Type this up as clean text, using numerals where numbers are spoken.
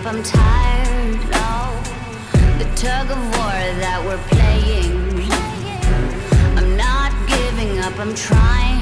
I'm tired, oh, the tug of war that we're playing. I'm not giving up, I'm trying.